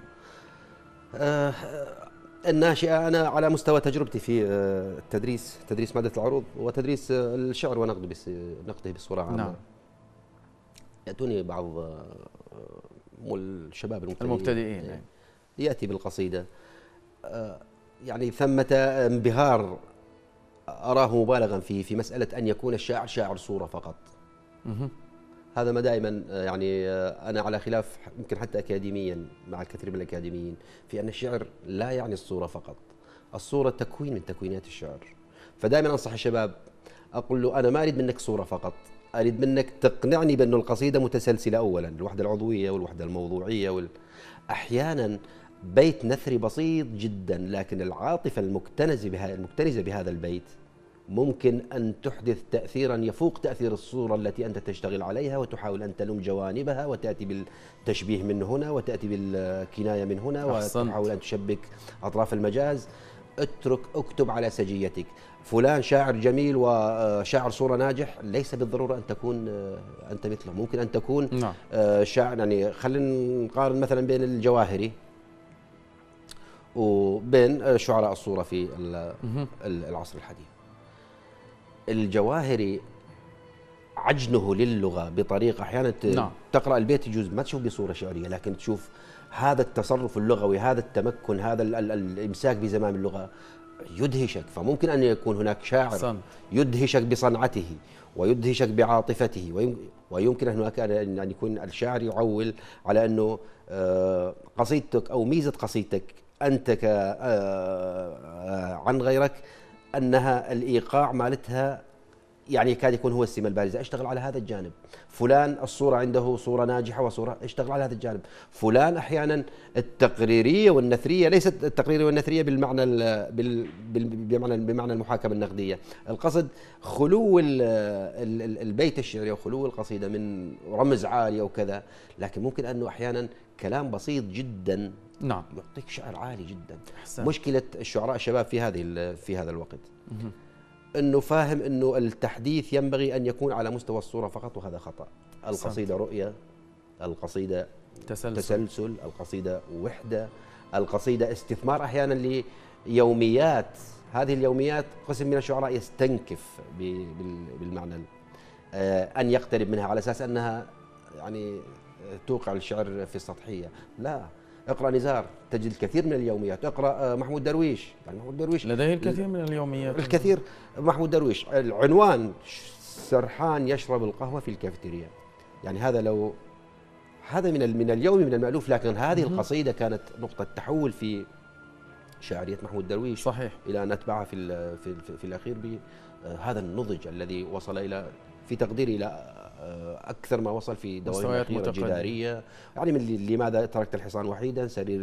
الناشئة أنا على مستوى تجربتي في تدريس مادة العروض وتدريس الشعر ونقده بصورة عامة. نعم. يأتوني بعض الشباب
المبتدئين
يأتي بالقصيدة، يعني ثمة انبهار أراه مبالغا في مسألة أن يكون الشاعر شاعر صورة فقط. هذا ما دائما يعني أنا على خلاف يمكن حتى أكاديميا مع الكثير من الأكاديميين في أن الشعر لا يعني الصورة فقط، الصورة تكوين من تكوينات الشعر. فدائما أنصح الشباب، أقول له أنا ما أريد منك صورة فقط، أريد منك تقنعني بأن القصيدة متسلسلة. أولا الوحدة العضوية والوحدة الموضوعية أحيانا بيت نثري بسيط جدا، لكن العاطفة المكتنزة بهذا البيت ممكن أن تحدث تأثيرا يفوق تأثير الصورة التي أنت تشتغل عليها، وتحاول أن تلم جوانبها وتأتي بالتشبيه من هنا وتأتي بالكناية من هنا،
أحسنت.
وتحاول أن تشبك أطراف المجاز. اكتب على سجيتك فلان شاعر جميل وشاعر صورة ناجح، ليس بالضرورة أن تكون أنت مثله. ممكن أن تكون
نعم.
شاعر، يعني خلينا نقارن مثلا بين الجواهري وبين شعراء الصورة في العصر الحديث. الجواهري عجنه للغة بطريقة أحيانا
نعم.
تقرأ البيت يجوز ما تشوف بصورة شعرية، لكن تشوف هذا التصرف اللغوي، هذا التمكن، هذا الإمساك بزمام اللغة يدهشك. فممكن أن يكون هناك شاعر يدهشك بصنعته ويدهشك بعاطفته، ويمكن هناك أن يكون الشاعر يعول على أنه قصيدتك أو ميزة قصيدتك أنت عن غيرك أنها الإيقاع مالتها يعني يكاد يكون هو السمة البارزة. اشتغل على هذا الجانب. فلان الصورة عنده صورة ناجحة وصورة، اشتغل على هذا الجانب. فلان أحيانا التقريرية والنثرية، ليست التقريرية والنثرية بالمعنى بمعنى المحاكمة النقدية. القصد خلو البيت الشعري وخلو القصيدة من رمز عالي وكذا، لكن ممكن أنه أحيانا كلام بسيط جدا
نعم
يعطيك شعر عالي جدا.
أحسن.
مشكلة الشعراء الشباب في هذا الوقت انه فاهم انه التحديث ينبغي ان يكون على مستوى الصورة فقط، وهذا خطأ. القصيدة رؤية، القصيدة تسلسل، القصيدة وحدة، القصيدة استثمار احيانا ليوميات. هذه اليوميات قسم من الشعراء يستنكف بالمعنى ان يقترب منها على اساس انها يعني توقع الشعر في السطحية. لا، اقرأ نزار تجد الكثير من اليوميات. اقرأ محمود درويش، يعني محمود درويش
لديه الكثير من اليوميات.
الكثير. محمود درويش العنوان سرحان يشرب القهوة في الكافيتيريا، يعني هذا لو هذا من اليوم من المألوف، لكن هذه القصيدة كانت نقطة تحول في شاعرية محمود درويش.
صحيح.
إلى أن أتبعها في الأخير بهذا النضج الذي وصل إلى في تقديري إلى أكثر ما وصل في دوائر الأخيرة الجدارية. يعني من لماذا تركت الحصان وحيدا، سرير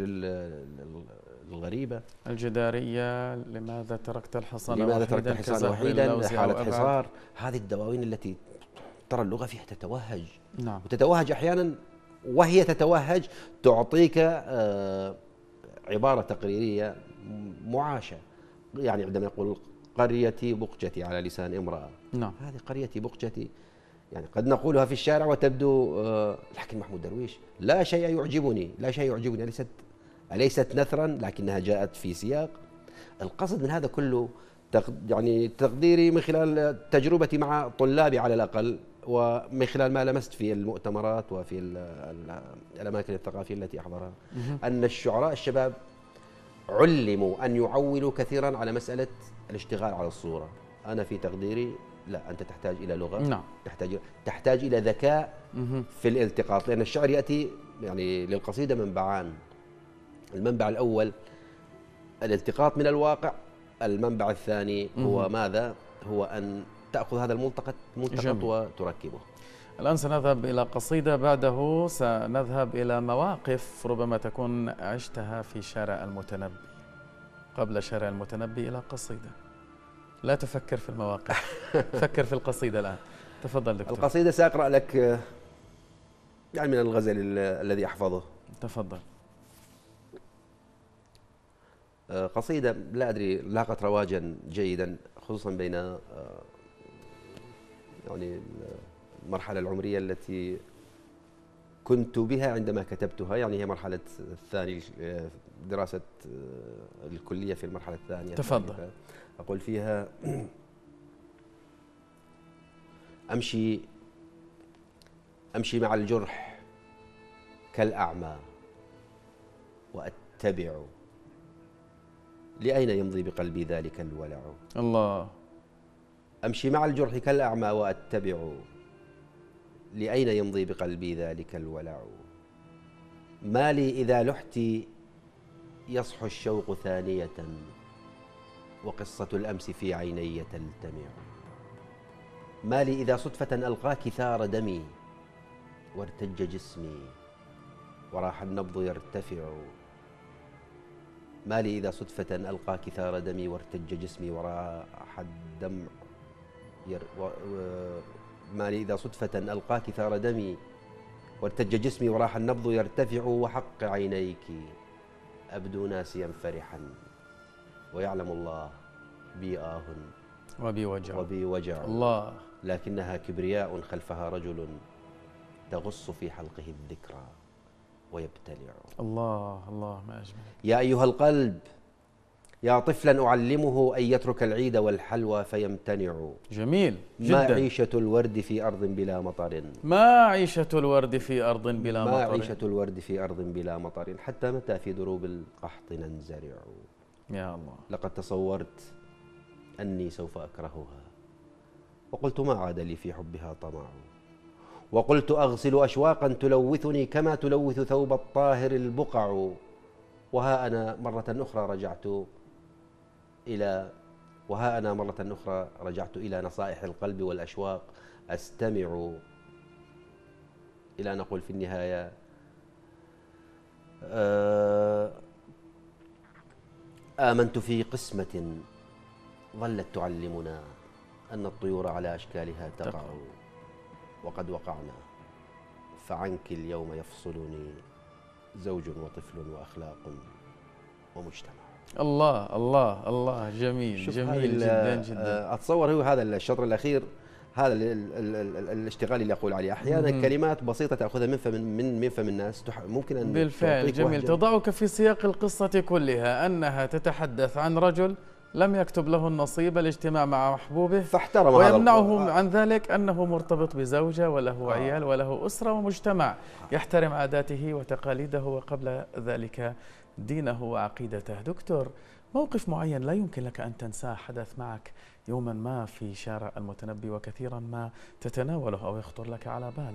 الغريبة،
الجدارية، لماذا تركت الحصان
وحيدا، حالة حصار. هذه الدواوين التي ترى اللغة فيها تتوهج.
نعم.
وتتوهج أحيانا، وهي تتوهج تعطيك عبارة تقريرية معاشة. يعني عندما يقول قريتي بقجتي على لسان امرأة،
نعم.
هذه قريتي بقجتي يعني قد نقولها في الشارع وتبدو لكن محمود درويش لا شيء يعجبني، أليست نثرا لكنها جاءت في سياق. القصد من هذا كله يعني تقديري من خلال تجربتي مع طلابي على الأقل، ومن خلال ما لمست في المؤتمرات وفي الأماكن الثقافية التي أحضرها، أن الشعراء الشباب علموا أن يعولوا كثيرا على مسألة الاشتغال على الصورة. أنا في تقديري لا، أنت تحتاج إلى لغة.
نعم.
تحتاج إلى ذكاء في الالتقاط، لأن الشعر يأتي يعني للقصيدة منبعان. المنبع الأول الالتقاط من الواقع، المنبع الثاني هو ماذا؟ هو أن تأخذ هذا الملتقط وتركبه.
الآن سنذهب إلى قصيدة، بعده سنذهب إلى مواقف ربما تكون عشتها في شارع المتنبي. قبل شارع المتنبي إلى قصيدة. لا تفكر في المواقف، فكر في القصيدة الآن. تفضل دكتور.
القصيدة سأقرأ لك يعني من الغزل الذي أحفظه.
تفضل.
قصيدة لا أدري لاقت رواجا جيدا، خصوصا بين يعني المرحلة العمرية التي كنت بها عندما كتبتها. يعني هي مرحلة الثانية، دراسة الكلية في المرحلة الثانية.
تفضل.
أقول فيها أمشي مع الجرح كالأعمى وأتبع، لأين يمضي بقلبي ذلك الولع.
الله.
أمشي مع الجرح كالأعمى وأتبع، لأين يمضي بقلبي ذلك الولع. ما لي إذا لحت يصحو الشوق ثانية، وقصة الأمس في عيني تلتمع. ما لي إذا صدفة ألقاك ثار دمي، وارتج جسمي وراح النبض يرتفع. ما لي إذا صدفة ألقاك ثار دمي وارتج جسمي وراح الدمع ما لي إذا صدفة ألقاك ثار دمي وارتج جسمي وراح النبض يرتفع وحق عينيك أبدو ناسيا فرحا ويعلم الله بي آه وبي وجع
الله.
لكنها كبرياء خلفها رجل تغص في حلقه الذكرى ويبتلع.
الله الله ما أجمل.
يا أيها القلب يا طفلا أعلمه أن يترك العيد والحلوى فيمتنع.
جميل جدا.
ما عيشة الورد في أرض بلا مطر.
ما عيشة الورد في أرض بلا مطر.
ما عيشة الورد في أرض بلا مطر. حتى متى في دروب القحط ننزرع.
يا الله.
لقد تصورت أني سوف أكرهها وقلت ما عاد لي في حبها طمع، وقلت أغسل أشواقا تلوثني كما تلوث ثوب الطاهر البقع. وها أنا مرة أخرى رجعت إلى نصائح القلب والأشواق أستمع إلى أن أقول في النهاية آمنت في قسمة ظلت تعلمنا أن الطيور على أشكالها تقع، وقد وقعنا فعنك اليوم يفصلني زوج وطفل وأخلاق ومجتمع.
الله الله الله. جميل جميل جدا جدا.
أتصور هو هذا الشطر الأخير، هذا الاشتغال اللي أقول عليه. أحيانا كلمات بسيطة تأخذها من فم الناس ممكن أن
بالفعل جميل تضعك في سياق القصة كلها، أنها تتحدث عن رجل لم يكتب له النصيب الاجتماع مع محبوبه
فاحترم
ويمنعه عن ذلك أنه مرتبط بزوجة وله عيال وله أسرة ومجتمع يحترم عاداته وتقاليده وقبل ذلك دينه وعقيدته. دكتور، موقف معين لا يمكن لك أن تنساه حدث معك يوما ما في شارع المتنبي وكثيرا ما تتناوله أو يخطر لك على بال؟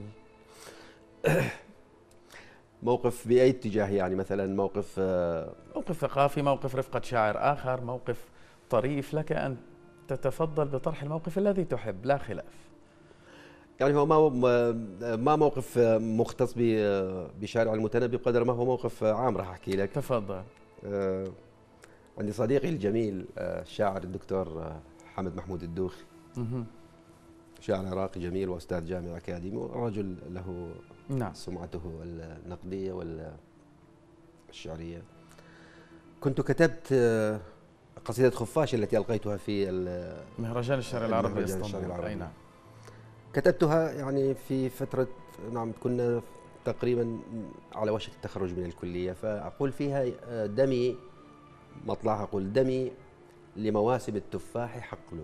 موقف بأي اتجاه يعني؟ مثلا موقف
ثقافي، موقف رفقة شاعر آخر، موقف طريف لك أن تتفضل بطرح الموقف الذي تحب لا خلاف.
يعني هو ما موقف مختص بشارع المتنبي بقدر ما هو موقف عام. راح أحكي لك.
تفضل.
عندي صديقي الجميل الشاعر الدكتور حمد محمود الدوخي، شاعر عراقي جميل وأستاذ جامعي أكاديمي ورجل له سمعته النقدية والشعرية. كنت كتبت قصيدة خفاش التي ألقيتها في
مهرجان الشعر العربي بإسطنبول. أي نعم.
كتبتها يعني في فترة، نعم كنا تقريبا على وشك التخرج من الكلية، فأقول فيها دمي مطلعها، أقول دمي لمواسم التفاح حقل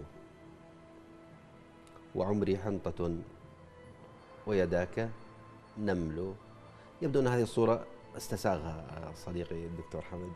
وعمري حنطة ويداك نمل. يبدو أن هذه الصورة استساغها صديقي الدكتور حمد.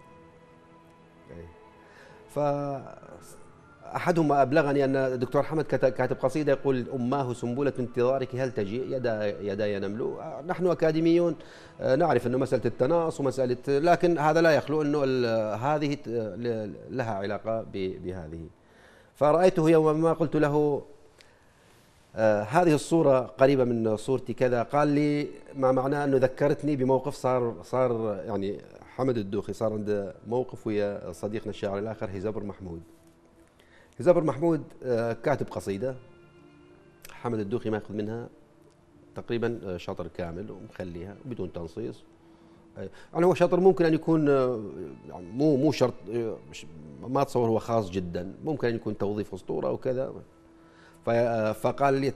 فأحدهم أبلغني أن الدكتور حمد كاتب قصيدة يقول أماه سنبلة انتظارك هل تجيء يداي نمل. نحن أكاديميون نعرف أنه مسألة التناص ومسألة، لكن هذا لا يخلو أنه هذه لها علاقة بهذه. فرأيته يوما ما قلت له هذه الصورة قريبة من صورتي كذا. قال لي ما معناه أنه ذكرتني بموقف صار يعني حمد الدوخي صار عنده موقف ويا صديقنا الشاعر الآخر هزبر محمود. هزبر محمود كاتب قصيدة، حمد الدوخي ماخذ منها تقريبا شطر كامل ومخليها بدون تنصيص. يعني هو شطر ممكن أن يكون يعني مو شرط، ما أتصور هو خاص جدا، ممكن أن يكون توظيف أسطورة أو كذا. فقال لي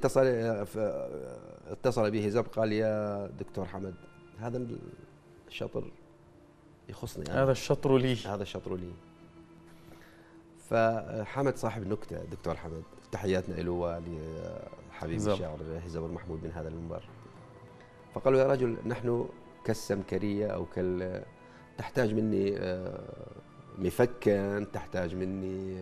اتصل به هزبر قال يا دكتور حمد هذا الشطر يخصني،
هذا الشطر لي،
هذا الشطر لي. فحمد صاحب النكتة الدكتور حمد، تحياتنا له ولحبيبي الشاعر هزبر محمود من هذا المنبر. فقالوا يا رجل نحن كالسمكرية أو تحتاج مني مفكا، تحتاج مني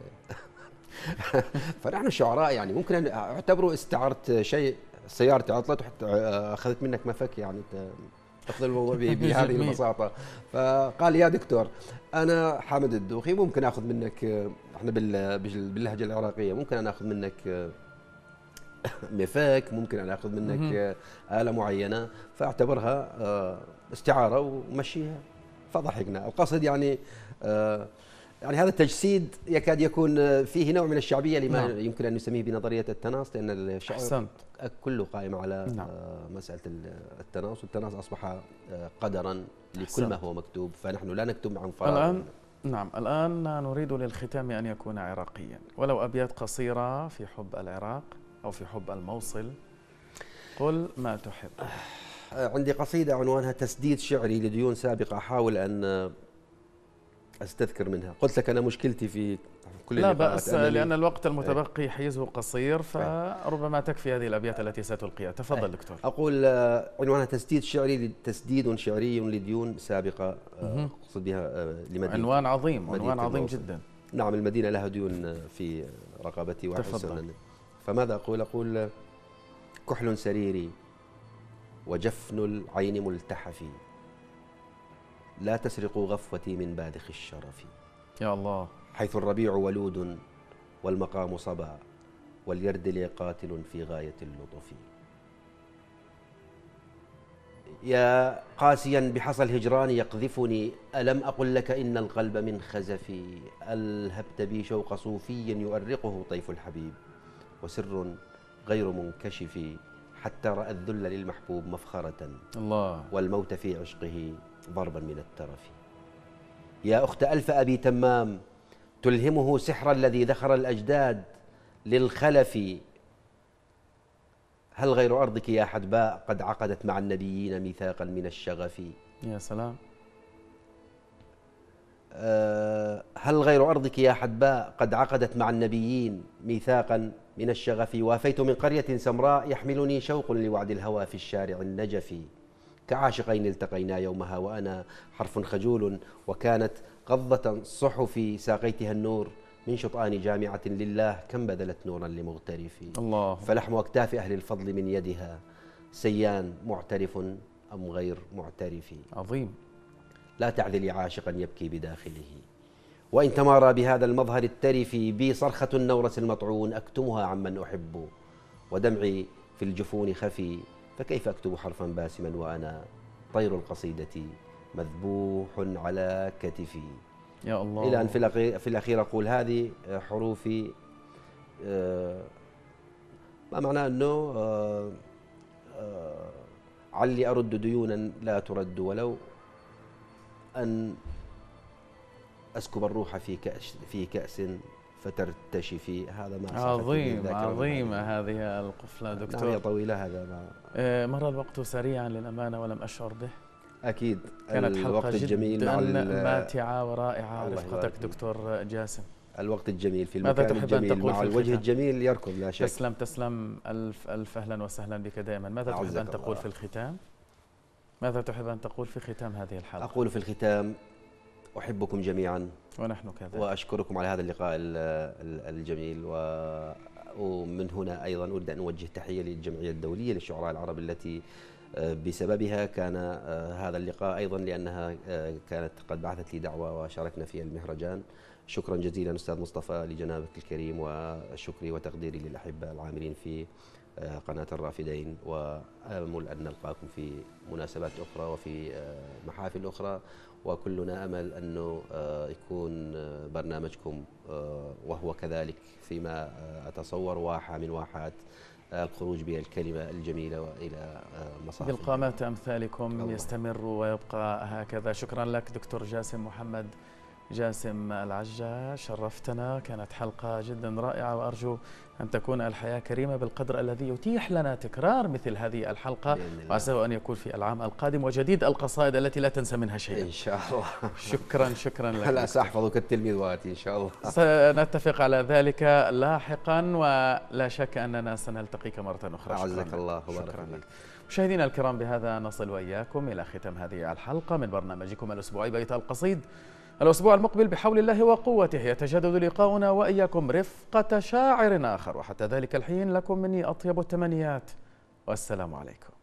فنحن الشعراء يعني ممكن أن أعتبره استعرت شيء، سيارتي عطلت أخذت منك مفك، يعني تأخذ الموضوع بهذه البساطة. فقال يا دكتور أنا حامد الدوخي ممكن أخذ منك، احنا باللهجة العراقية ممكن أنا أخذ منك مفك، ممكن أنا أخذ منك آلة معينة، فاعتبرها استعارة ومشيها. فضحكنا. القصد يعني يعني هذا التجسيد يكاد يكون فيه نوع من الشعبية لما
نعم.
يمكن أن نسميه بنظرية التناص، لأن الشعر
أحسنت.
كله قائم على
نعم.
مسألة التناص، والتناص أصبح قدرا لكل
أحسنت.
ما هو مكتوب، فنحن لا نكتب عن فراغ.
الآن نعم، الآن نريد للختام أن يكون عراقيا، ولو أبيات قصيرة في حب العراق أو في حب الموصل. قل ما تحب.
عندي قصيدة عنوانها تسديد شعري لديون سابقة، أحاول أن أستذكر منها. قلت لك أنا مشكلتي في كل
لا
اللقاءات
بأس، لأن الوقت المتبقي حيزه قصير، فربما تكفي هذه الأبيات التي ستلقيها. تفضل دكتور.
أقول عنوانها تسديد شعري لديون سابقة، أقصد بها لمدينة.
عنوان عظيم، عنوان عظيم
الموصل
جدا.
نعم، المدينة لها ديون في رقبتي وأحس. فماذا أقول؟ أقول كحل سريري وجفن العين ملتحفي، لا تسرقوا غفوتي من بادخ الشرف.
يا الله.
حيث الربيع ولود والمقام صبا، واليرد لي قاتل في غاية اللطف. يا قاسيا بحصى الهجران يقذفني، ألم أقل لك إن القلب من خزفي. ألهبت بي شوق صوفي يؤرقه طيف الحبيب، وسر غير منكشف، حتى رأى الذل للمحبوب مفخرة،
الله.
والموت في عشقه ضربا من الترف. يا أخت ألف أبي تمام، تلهمه سحر الذي ذخر الأجداد للخلف. هل غير أرضك يا حدباء قد عقدت مع النبيين ميثاقا من الشغف؟
يا سلام.
هل غير أرضك يا حدباء قد عقدت مع النبيين ميثاقا من الشغف؟ وافيت من قرية سمراء يحملني شوق لوعد الهوى في الشارع النجف. كعاشقين التقينا يومها وأنا حرف خجول، وكانت قضة صحف ساقيتها النور من شطآن جامعة لله، كم بذلت نورا لمغترف.
الله.
فلحم أكتاف أهل الفضل من يدها سيان، معترف أم غير معترف.
عظيم.
لا تعذلي عاشقا يبكي بداخله، وإن تمارى بهذا المظهر الترف بي صرخة النورس المطعون أكتمها عمن أحب، ودمعي في الجفون خفي، فكيف أكتب حرفا باسما وأنا طير القصيدة مذبوح على كتفي.
يا الله.
إلى أن في الأخير أقول هذه حروفي، ما معناه أنه علي أرد ديونا لا ترد، ولو أن أسكب الروح في كأس فترتشفي. هذا ما
عظيم. عظيمة هذه القفلة دكتور.
نعم، هي طويلة. هذا
مر الوقت سريعا للأمانة ولم أشعر به.
أكيد.
كانت حلقة
جدا
ماتعة ورائعة رفقتك دكتور جاسم.
الوقت الجميل في المكان الجميل مع الوجه الجميل يركض لا شك.
تسلم تسلم. ألف أهلا وسهلا بك دائما. ماذا تحب أن تقول في الختام؟ ماذا تحب أن تقول في ختام هذه الحلقة؟
أقول في الختام أحبكم جميعا،
ونحن كذلك،
وأشكركم على هذا اللقاء الجميل. ومن هنا أيضا أريد أن أوجه تحية للجمعية الدولية للشعراء العرب التي بسببها كان هذا اللقاء أيضا، لأنها كانت قد بعثت لي دعوة وشاركنا في المهرجان. شكرا جزيلا أستاذ مصطفى لجنابك الكريم، وشكري وتقديري للأحبة العاملين في قناة الرافدين، وآمل أن نلقاكم في مناسبات أخرى وفي محافل أخرى، وكلنا أمل أنه يكون برنامجكم وهو كذلك فيما أتصور واحة من واحات الخروج بالكلمة الجميلة وإلى مصاف
بالقامات أمثالكم يستمر ويبقى هكذا. شكرا لك دكتور جاسم محمد جاسم العجة، شرفتنا. كانت حلقة جدا رائعة، وأرجو أن تكون الحياة كريمة بالقدر الذي يتيح لنا تكرار مثل هذه الحلقة، وعسى أن يكون في العام القادم وجديد القصائد التي لا تنسى منها شيئا
إن شاء الله.
شكرا لك.
لا سأحفظك التلميذ واتي إن شاء الله.
سنتفق على ذلك لاحقا، ولا شك أننا سنلتقيك مرة أخرى.
أعزك الله وبارك فيك.
مشاهدينا الكرام، بهذا نصل وإياكم إلى ختام هذه الحلقة من برنامجكم الأسبوعي بيت القصيد. الأسبوع المقبل بحول الله وقوته يتجدد لقاؤنا وإياكم رفقة شاعر آخر، وحتى ذلك الحين لكم مني أطيب التمنيات، والسلام عليكم.